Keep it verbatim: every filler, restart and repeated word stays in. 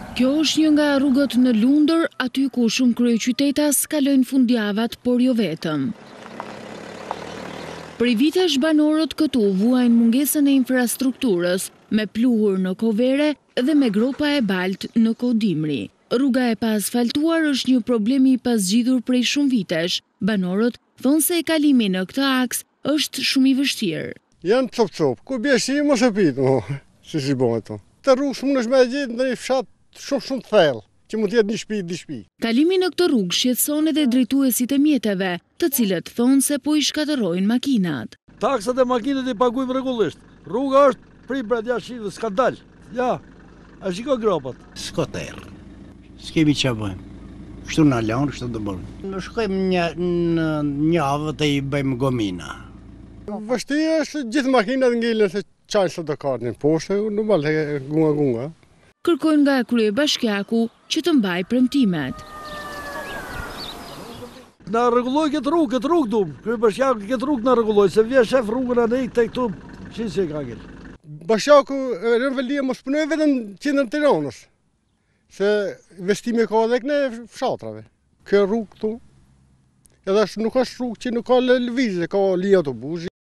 Kjo është një nga rrugët në Lundër, aty ku shumë kryeqytetas kalojnë fundjavat, por jo vetëm. Prej vitesh banorët këtu vuajnë mungesën e infrastrukturës, me pluhur në kohë verë dhe me gropa e baltë në kohë dimri. Rruga e paasfaltuar është një problemi i pazgjidhur prej shumë vitesh. Banorët thonë se kalimi në këtë aks është shumë i vështirë. Janë copë-copë, ku bje shi mos e pitë, mo, si si bëhet to. Të rrugë shumë është me e gjithë në një fshat shumë shumë të thellë, që mund tjetë një shpi, një shpi. Kalimi në këtë rrugë shqetëson edhe drejtuesit e mjeteve, të cilët thonë se po i shkatërrojnë makinat. Taksat e makinat i pagujmë rregullisht. Rruga është prej bradja shqivë, s'ka dalë. Ja, a shiko gropat. S'ka terë, s'kemi që bëjmë. Kështu në lanë, kështu të bërë. Në shkojmë një, në një avë të i bëjmë gomina. Vështirë është gjithë makinat ngelen se qajnë së të kartin poshtë, në balë gunga gunga. Kërkojnë nga krye Bashkiaku që të mbaj premtimet. Na rregulloj këtë rrugë, këtë rrugë dumë. Krye Bashkiaku këtë rrugë na rregulloj, se vje shef rrugën anë i të këtu, që se ka gjelë. Bashkiaku rënvelia mos punoj vetëm qendrën e Tiranës, se investime ka edhe këne fshatrave. Kjo rrugë këtu, edhe nuk është rrugë që nuk ka lëvizje, ka linja autobusi.